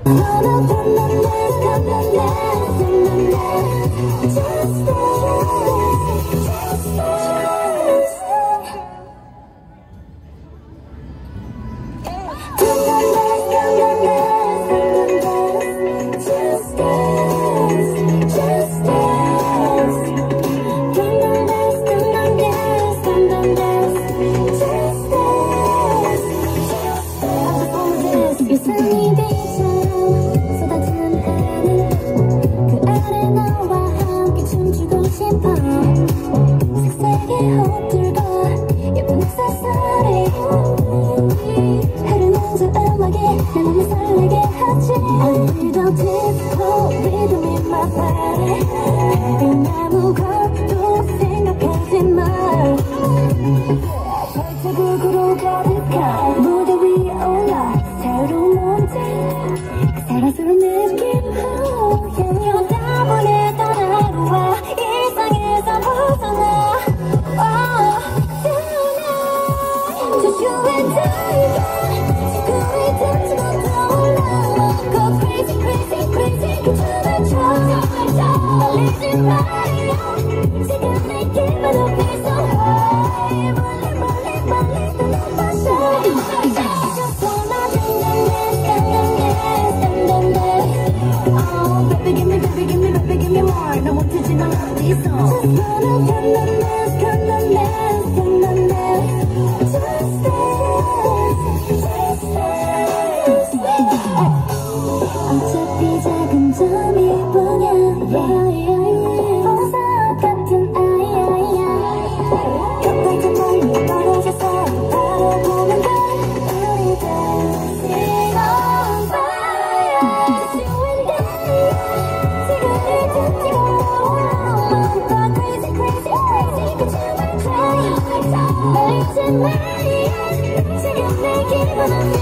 절제극으로 가득한 무대 위에 올라 새로운 문제 그 사랑스러운 느낌 그냥 따분했던 하루와 일상에서 벗어나 Tonight Just you and I 지구에 던지고 떠올라 Go crazy crazy crazy 그 춤을 춰 말리지 마요 지금 내게만 없이 so high 나 못하지만 어디서 Just wanna come on dance, come on dance, come on dance Just dance 어차피 작은 점일 뿐이야 보석 같은 아이야 곁에 좀 멀리 떨어져서 바라보면 돼 우리 dancing on fire Just you and I 지금을 던지고 말리지 마요 지금 내 기분은